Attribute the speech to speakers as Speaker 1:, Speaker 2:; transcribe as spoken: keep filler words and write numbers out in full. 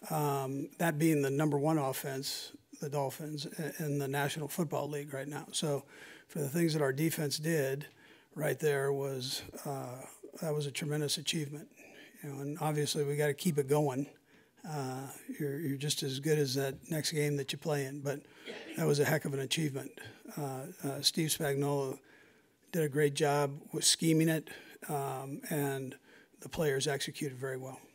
Speaker 1: um, that being the number one offense, the Dolphins, in the National Football League right now. So for the things that our defense did right there was uh, that was a tremendous achievement. You know, and obviously we got to keep it going. Uh, you're, you're just as good as that next game that you play in, but that was a heck of an achievement. Uh, uh, Steve Spagnuolo did a great job with scheming it, um, and the players executed very well.